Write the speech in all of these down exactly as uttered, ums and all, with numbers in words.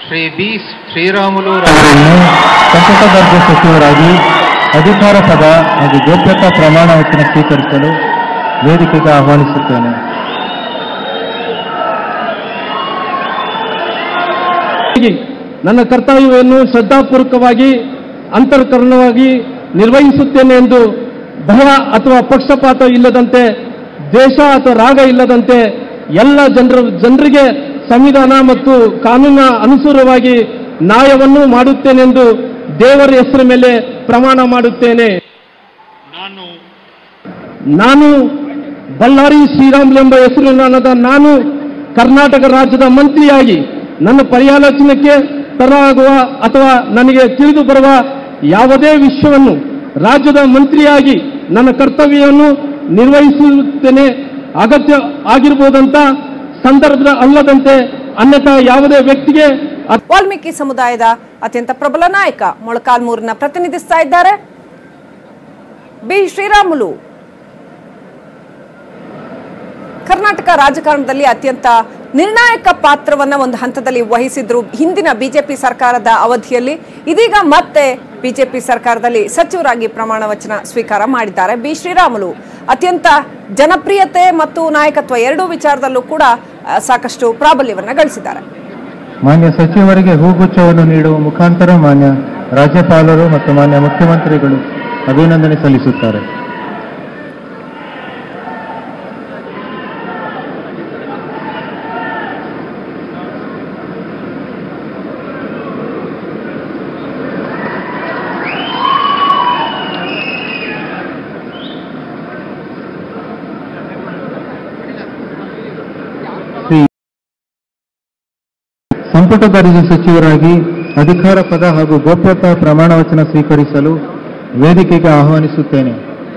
Shri B Sriramulu ಅವರನ್ನು ಸಂಪುಟ ದರ್ಜೆ ಸಚಿವರಾಗಿ ಅಧಿಕಾರ ಪದ ಹಾಗೂ ಗೋಪ್ಯತಾ ಪ್ರಮಾಣ ವಚನ ಸ್ವೀಕರಿಸಲು ವೇದಿಕೆಗೆ ಆಹ್ವಾನಿಸುತ್ತೇನೆ. ನನ್ನ ಕರ್ತವ್ಯವನ್ನು ಶ್ರದ್ಧಾಪೂರ್ವಕವಾಗಿ ಅಂತರ್ಕರಣವಾಗಿ ನಿರ್ವಹಿಸುತ್ತೇನೆ ಎಂದು ಭಯ ಅಥವಾ ಪಕ್ಷಪಾತ ಇಲ್ಲದಂತೆ, ದ್ವೇಷ ಅಥವಾ ರಾಗ ಇಲ್ಲದಂತೆ ಎಲ್ಲ ಜನರ ಜನರಿಗೆ ಸಂವಿಧಾನ ಮತ್ತು ಕಾನೂನಿನ ಅನುಸಾರವಾಗಿ ನ್ಯಾಯವನ್ನು ಮಾಡುತ್ತೇನೆಂದು ದೇವರ ಹೆಸರ ಮೇಲೆ ಪ್ರಮಾಣ ಮಾಡುತ್ತೇನೆ. ನಾನು ನಾನು ಬಳ್ಳಾರಿ ಶ್ರೀರಾಮುಲು ಎಂಬ ಹೆಸರಿನಾದ ನಾನು ಕರ್ನಾಟಕ ರಾಜ್ಯದ ಮಂತ್ರಿಯಾಗಿ ನನ್ನ ಪರ್ಯಾಲೋಚನೆಗೆ ತರಲಾಗುವ ಅಥವಾ ನನಗೆ ತಿಳಿದು ಬರುವ ಯಾವುದೇ ವಿಷಯವನ್ನು ರಾಜ್ಯದ ಮಂತ್ರಿಯಾಗಿ ನನ್ನ ಕರ್ತವ್ಯವನ್ನು ನಿರ್ವಹಿಸುತ್ತೇನೆ. ಅಗತ್ಯ ಆಗಿರಬಹುದಂತ ಸಂದರ್ಭದ ಅಲ್ಲದಂತೆ ಅನ್ಯಥಾ ಯಾವುದೇ ವ್ಯಕ್ತಿಗೆ. ವಾಲ್ಮೀಕಿ ಸಮುದಾಯದ ಅತ್ಯಂತ ಪ್ರಬಲ ನಾಯಕ ಮೊಳಕಾಲ್ಮೂರನ್ನ ಪ್ರತಿನಿಧಿಸ್ತಾ ಇದ್ದಾರೆ ಬಿ ಶ್ರೀರಾಮುಲು. ಕರ್ನಾಟಕ ರಾಜಕಾರಣದಲ್ಲಿ ಅತ್ಯಂತ ನಿರ್ಣಾಯಕ ಪಾತ್ರವನ್ನ ಒಂದು ಹಂತದಲ್ಲಿ ವಹಿಸಿದ್ರು ಹಿಂದಿನ ಬಿಜೆಪಿ ಸರ್ಕಾರದ ಅವಧಿಯಲ್ಲಿ. ಇದೀಗ ಮತ್ತೆ ಬಿಜೆಪಿ ಸರ್ಕಾರದಲ್ಲಿ ಸಚಿವರಾಗಿ ಪ್ರಮಾಣ ವಚನ ಸ್ವೀಕಾರ ಮಾಡಿದ್ದಾರೆ ಬಿ ಶ್ರೀರಾಮುಲು. ಅತ್ಯಂತ ಜನಪ್ರಿಯತೆ ಮತ್ತು ನಾಯಕತ್ವ ಎರಡೂ ವಿಚಾರದಲ್ಲೂ ಕೂಡ ಸಾಕಷ್ಟು ಪ್ರಾಬಲ್ಯವನ್ನ ಗಳಿಸಿದ್ದಾರೆ. ಮಾನ್ಯ ಸಚಿವರಿಗೆ ಹೂಗುಚ್ಛವನ್ನು ನೀಡುವ ಮುಖಾಂತರ ಮಾನ್ಯ ರಾಜ್ಯಪಾಲರು ಮತ್ತು ಮಾನ್ಯ ಮುಖ್ಯಮಂತ್ರಿಗಳು ಅಭಿನಂದನೆ ಸಲ್ಲಿಸುತ್ತಾರೆ. ಸಂಪುಟ ದರ್ಜೆ ಸಚಿವರಾಗಿ ಅಧಿಕಾರ ಪದ ಹಾಗೂ ಗೋಪ್ಯತಾ ಪ್ರಮಾಣ ವಚನ ಸ್ವೀಕರಿಸಲು ವೇದಿಕೆಗೆ ಆಹ್ವಾನಿಸುತ್ತೇನೆ.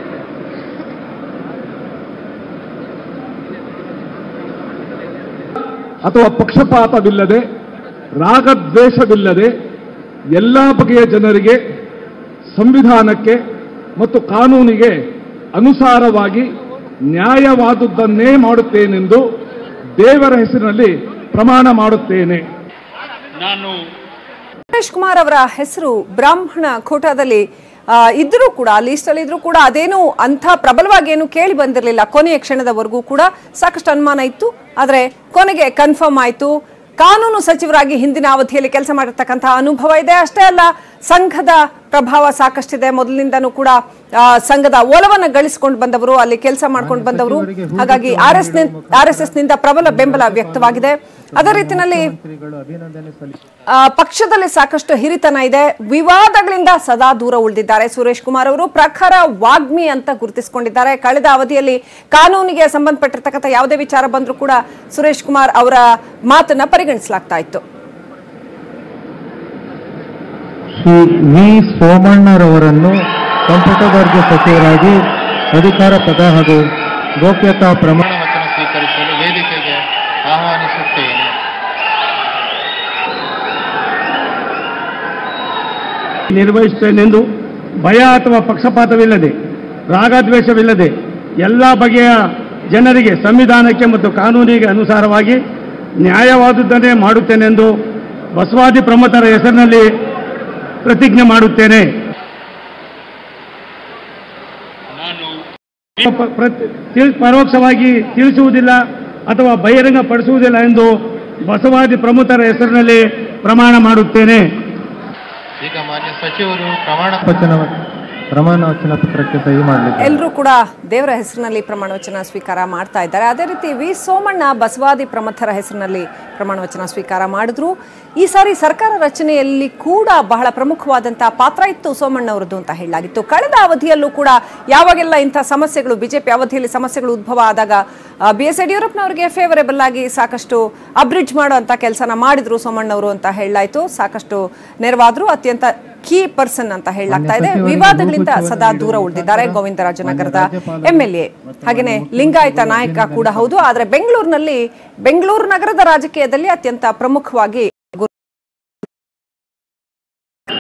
ಅಥವಾ ಪಕ್ಷಪಾತವಿಲ್ಲದೆ ರಾಗದ್ವೇಷವಿಲ್ಲದೆ ಎಲ್ಲ ಬಗೆಯ ಜನರಿಗೆ ಸಂವಿಧಾನಕ್ಕೆ ಮತ್ತು ಕಾನೂನಿಗೆ ಅನುಸಾರವಾಗಿ ನ್ಯಾಯವಾದುದನ್ನೇ ಮಾಡುತ್ತೇನೆಂದು ದೇವರ ಹೆಸರಿನಲ್ಲಿ ಪ್ರಮಾಣ ಮಾಡುತ್ತೇನೆ. ನಾನು ಸುರೇಶ್ ಕುಮಾರ್ ಅವರ ಹೆಸರು ಬ್ರಾಹ್ಮಣ ಕೋಟಾದಲ್ಲಿ ಇದ್ರೂ ಕೂಡ, ಲಿಸ್ಟ್ ಅಲ್ಲಿ ಇದ್ರೂ ಕೂಡ ಅದೇನು ಅಂಥ ಪ್ರಬಲವಾಗಿ ಏನು ಕೇಳಿ ಬಂದಿರಲಿಲ್ಲ. ಕೊನೆಯ ಕ್ಷಣದವರೆಗೂ ಕೂಡ ಸಾಕಷ್ಟು ಅನುಮಾನ ಇತ್ತು. ಆದರೆ ಕೊನೆಗೆ ಕನ್ಫರ್ಮ್ ಆಯಿತು. ಕಾನೂನು ಸಚಿವರಾಗಿ ಹಿಂದಿನ ಅವಧಿಯಲ್ಲಿ ಕೆಲಸ ಮಾಡಿರ್ತಕ್ಕಂತಹ ಅನುಭವ ಇದೆ. ಅಷ್ಟೇ ಅಲ್ಲ, ಸಂಘದ ಪ್ರಭಾವ ಸಾಕಷ್ಟಿದೆ. ಮೊದಲಿನಿಂದನೂ ಕೂಡ ಸಂಘದ ಓಲವನ್ನ ಗಳಿಸಿಕೊಂಡು ಬಂದವರು, ಅಲ್ಲಿ ಕೆಲಸ ಮಾಡ್ಕೊಂಡು ಬಂದವರು. ಹಾಗಾಗಿ R S R S S ನಿಂದ ಪ್ರಬಲ ಬೆಂಬಲ ವ್ಯಕ್ತವಾಗಿದೆ. ಅದೇ ರೀತಿಯಲ್ಲಿ ಪಕ್ಷದಲ್ಲಿ ಸಾಕಷ್ಟು ಹಿರಿತನ ಇದೆ. ವಿವಾದಗಳಿಂದ ಸದಾ ದೂರ ಉಳಿದಿದ್ದಾರೆ ಸುರೇಶ್ ಕುಮಾರ್ ಅವರು. ಪ್ರಖರ ವಾಗ್ಮಿ ಅಂತ ಗುರುತಿಸಿಕೊಂಡಿದ್ದಾರೆ. ಕಳೆದ ಅವಧಿಯಲ್ಲಿ ಕಾನೂನಿಗೆ ಸಂಬಂಧಪಟ್ಟಿರ್ತಕ್ಕಂಥ ಯಾವುದೇ ವಿಚಾರ ಬಂದರೂ ಕೂಡ ಸುರೇಶ್ ಕುಮಾರ್ ಅವರ ಮಾತನ್ನ ಪರಿಗಣಿಸಲಾಗ್ತಾ ಇತ್ತು. ಶ್ರೀ ವಿ ಸೋಮಣ್ಣರವರನ್ನು ಸಂಪುಟ ದರ್ಜೆ ಸಚಿವರಾಗಿ ಅಧಿಕಾರ ಪದ ಹಾಗೂ ಗೋಪ್ಯತಾ ಪ್ರಮಾಣ ವಚನ ಸ್ವೀಕರಿಸಲು ವೇದಿಕೆಗೆ ಆಹ್ವಾನಿಸುತ್ತೇನೆ. ನಿರ್ವಹಿಸುತ್ತೇನೆಂದು ಭಯ ಅಥವಾ ಪಕ್ಷಪಾತವಿಲ್ಲದೆ ರಾಗದ್ವೇಷವಿಲ್ಲದೆ ಎಲ್ಲ ಬಗೆಯ ಜನರಿಗೆ ಸಂವಿಧಾನಕ್ಕೆ ಮತ್ತು ಕಾನೂನಿಗೆ ಅನುಸಾರವಾಗಿ ನ್ಯಾಯವಾದುದನ್ನೇ ಮಾಡುತ್ತೇನೆಂದು ಬಸವಾದಿ ಪ್ರಮುಖರ ಹೆಸರಿನಲ್ಲಿ ಪ್ರತಿಜ್ಞೆ ಮಾಡುತ್ತೇನೆ. ಪರೋಕ್ಷವಾಗಿ ತಿಳಿಸುವುದಿಲ್ಲ ಅಥವಾ ಬಹಿರಂಗಪಡಿಸುವುದಿಲ್ಲ ಎಂದು ಬಸವಾದಿ ಪ್ರಮುಖರ ಹೆಸರಿನಲ್ಲಿ ಪ್ರಮಾಣ ಮಾಡುತ್ತೇನೆ. ಈಗ ಮಾನ್ಯ ಸಚಿವರು ಪ್ರಮಾಣ ವಚನ ಪ್ರಮಾಣ ವಚನ ಪತ್ರಕ್ಕೆ ಸಹಿ ಮಾಡಲಿದ್ದಾರೆ. ಎಲ್ಲರೂ ಕೂಡ ದೇವರ ಹೆಸರಿನಲ್ಲಿ ಪ್ರಮಾಣ ವಚನ ಸ್ವೀಕಾರ ಮಾಡ್ತಾ ಇದ್ದಾರೆ. ಅದೇ ರೀತಿ ವಿ ಸೋಮಣ್ಣ ಬಸವಾದಿ ಪ್ರಮುಖರ ಹೆಸರಿನಲ್ಲಿ ಪ್ರಮಾಣ ವಚನ ಸ್ವೀಕಾರ ಮಾಡಿದ್ರು. ಈ ಸಾರಿ ಸರ್ಕಾರ ರಚನೆಯಲ್ಲಿ ಕೂಡ ಬಹಳ ಪ್ರಮುಖವಾದಂತಹ ಪಾತ್ರ ಇತ್ತು ಸೋಮಣ್ಣ ಅವರದ್ದು ಅಂತ ಹೇಳಲಾಗಿತ್ತು. ಕಳೆದ ಅವಧಿಯಲ್ಲೂ ಕೂಡ ಯಾವಾಗೆಲ್ಲ ಇಂಥ ಸಮಸ್ಯೆಗಳು ಬಿಜೆಪಿ ಅವಧಿಯಲ್ಲಿ ಸಮಸ್ಯೆಗಳು ಉದ್ಭವ ಆದಾಗ ಬಿ ಎಸ್ ಯಡಿಯೂರಪ್ಪನವರಿಗೆ ಫೇವರೇಬಲ್ ಆಗಿ ಸಾಕಷ್ಟು ಅಬ್ರಿಡ್ಜ್ ಮಾಡುವಂತ ಕೆಲಸನ ಮಾಡಿದ್ರು ಸೋಮಣ್ಣ ಅವರು ಅಂತ ಹೇಳಲಾಯಿತು. ಸಾಕಷ್ಟು ನೆರವಾದ್ರು. ಅತ್ಯಂತ ಕೀ ಪರ್ಸನ್ ಅಂತ ಹೇಳಲಾಗ್ತಾ ಇದೆ. ವಿವಾದಗಳಿಂದ ಸದಾ ದೂರ ಉಳಿದಿದ್ದಾರೆ ಗೋವಿಂದರಾಜನಗರದ ಎಂ ಎಲ್ ಎ. ಹಾಗೇನೆ ಲಿಂಗಾಯತ ನಾಯಕ ಕೂಡ ಹೌದು. ಆದರೆ ಬೆಂಗಳೂರಿನಲ್ಲಿ ಬೆಂಗಳೂರು ನಗರದ ರಾಜಕೀಯದಲ್ಲಿ ಅತ್ಯಂತ ಪ್ರಮುಖವಾಗಿ